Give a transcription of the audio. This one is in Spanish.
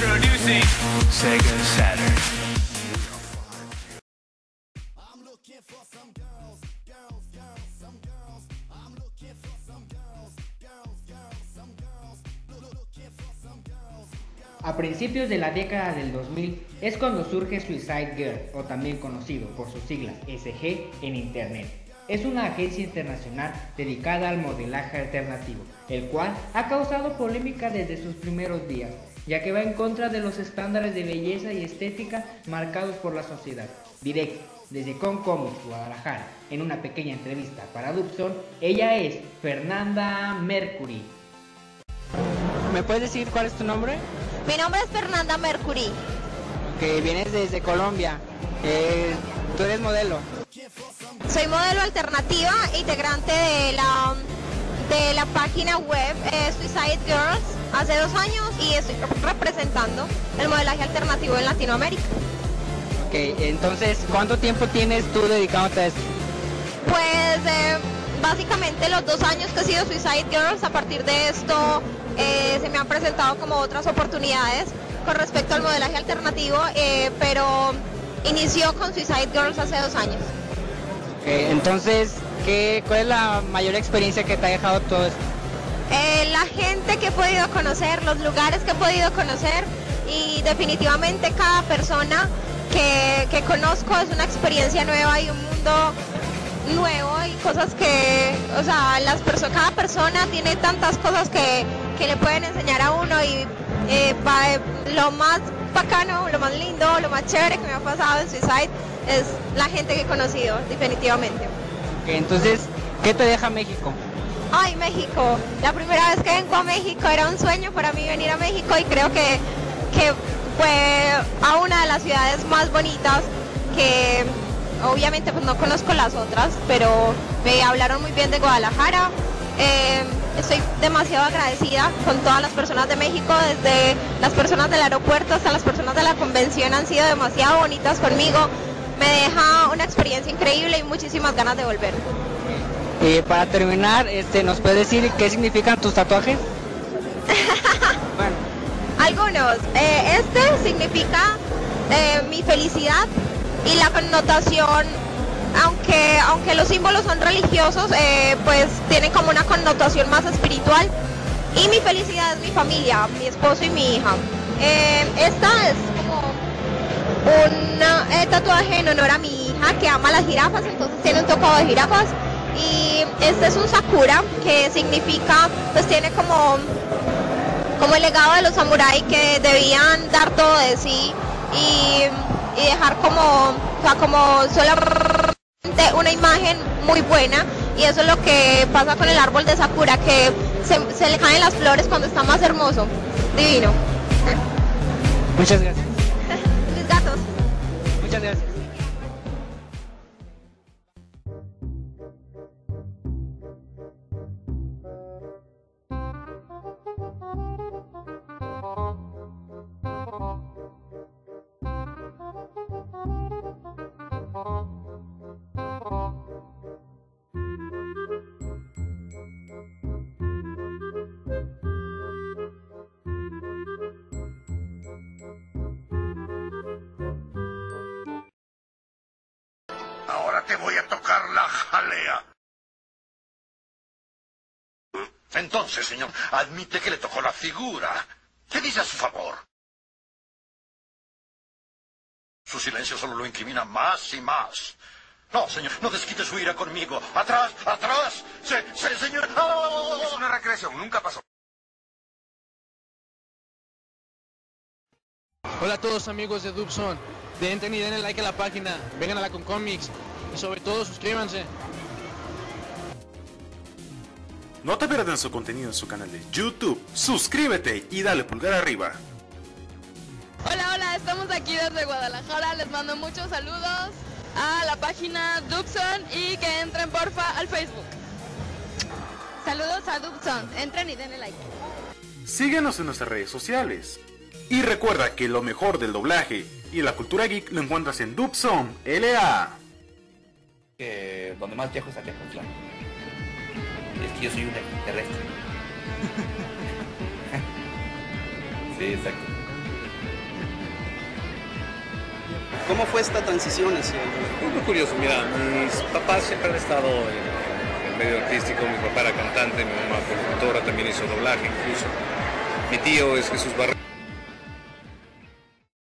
Introducing Sega Saturn. A principios de la década del 2000 es cuando surge Suicide Girl, o también conocido por sus siglas SG en Internet. Es una agencia internacional dedicada al modelaje alternativo, el cual ha causado polémica desde sus primeros días, ya que va en contra de los estándares de belleza y estética marcados por la sociedad. Directo, desde Con Comics, Guadalajara, en una pequeña entrevista para Dubson, ella es Fernanda Mercury. ¿Me puedes decir cuál es tu nombre? Mi nombre es Fernanda Mercury. Que vienes desde Colombia. Tú eres modelo. Soy modelo alternativa, integrante de la página web Suicide Girls hace 2 años y estoy representando el modelaje alternativo en Latinoamérica. Ok, entonces, ¿cuánto tiempo tienes tú dedicándote a esto? Pues básicamente los 2 años que he sido Suicide Girls. A partir de esto se me han presentado como otras oportunidades con respecto al modelaje alternativo, pero inició con Suicide Girls hace 2 años. Okay, entonces, ¿cuál es la mayor experiencia que te ha dejado todo esto? La gente que he podido conocer, los lugares que he podido conocer, y definitivamente cada persona que conozco es una experiencia nueva y un mundo nuevo y cosas que, o sea, cada persona tiene tantas cosas que le pueden enseñar a uno y lo más bacano, lo más lindo, lo más chévere que me ha pasado en Suicide es la gente que he conocido, definitivamente. Okay, entonces, ¿qué te deja México? Ay, México, la primera vez que vengo a México era un sueño para mí venir a México y creo que fue a una de las ciudades más bonitas que obviamente pues no conozco las otras, pero me hablaron muy bien de Guadalajara. Estoy demasiado agradecida con todas las personas de México, desde las personas del aeropuerto hasta las personas de la convención han sido demasiado bonitas conmigo. Me deja una experiencia increíble y muchísimas ganas de volver. Para terminar, ¿nos puedes decir qué significan tus tatuajes? Bueno. Algunos. Este significa mi felicidad y la connotación, aunque los símbolos son religiosos, pues tienen como una connotación más espiritual. Y mi felicidad es mi familia, mi esposo y mi hija. Esta es como un tatuaje en honor a mi hija que ama las jirafas, entonces tiene un tocado de jirafas. Y este es un sakura que significa, pues tiene como el legado de los samuráis que debían dar todo de sí y dejar como solamente una imagen muy buena, y eso es lo que pasa con el árbol de sakura, que se le caen las flores cuando está más hermoso, divino. Muchas gracias. Mis gatos. Muchas gracias. Ahora te voy a tocar la jalea. Entonces, señor, admite que le tocó la figura. ¿Qué dice a su favor? Su silencio solo lo incrimina más y más. No, señor, no desquite su ira conmigo. ¡Atrás! ¡Atrás! Señor! ¡Oh! Es una recreación, nunca pasó. Hola a todos amigos de Dubson, entren y denle like a la página, vengan a la Concomics y sobre todo suscríbanse. No te pierdas su contenido en su canal de YouTube, suscríbete y dale pulgar arriba. Hola, estamos aquí desde Guadalajara, les mando muchos saludos a la página Dubson y que entren porfa al Facebook. Saludos a Dubson, entren y denle like. Síguenos en nuestras redes sociales. Y recuerda que lo mejor del doblaje y la cultura geek lo encuentras en Dubson LA. Donde más viajo es claro. Es que yo soy un extraterrestre. Sí, exacto. ¿Cómo fue esta transición hacia Fue muy curioso, mira, mis papás siempre han estado en el medio artístico. Mi papá era cantante, mi mamá fue locutora, también hizo doblaje incluso. Mi tío es Jesús Barrera.